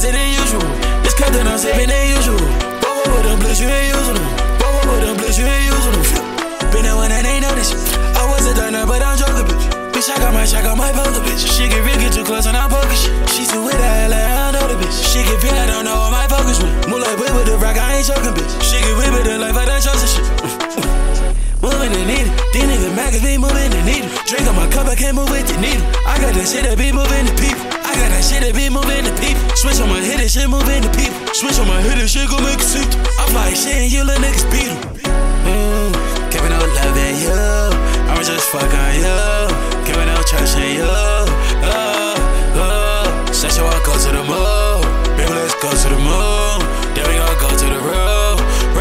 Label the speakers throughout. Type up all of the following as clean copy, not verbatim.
Speaker 1: faster than usual. This cut that I'm sipping than usual. Whoa, with them bliss, you ain't using them. Whoa, with them bliss, you ain't using them. Been there when I ain't noticed. I wasn't done that, but I'm joking, bitch. Bitch, I got my poker, bitch. She get real, get too close and I'm poking shit. She too with that, like I don't know the bitch. She get feel, I don't know where my focus went. Move like whip with the rock, I ain't joking, bitch. She get whip with the life, I done chosen shit. Moving the needle, these niggas mad 'cause we moving the needle. Drink on my cup, I can't move with the needle. I got that shit that be moving the people. I got that shit that be moving the people. Switch on my head, that shit moving the people. Switch on my head, that shit gon' make it see. I fly shit and you little niggas beat 'em. Giving no love in you, I'ma just fuck on you. Giving no trust in you. Say you wanna go to the moon, baby, let's go to the moon. Then we gon' go to the road.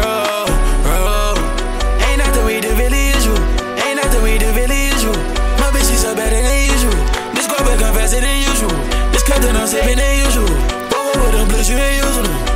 Speaker 1: Ain't nothing we do really usual. Ain't nothing we do really usual. My bitch, she's so better than usual. This girl become faster than usual. This cut that I'm sipping than usual. Whoa, with them bliss, you ain't using them.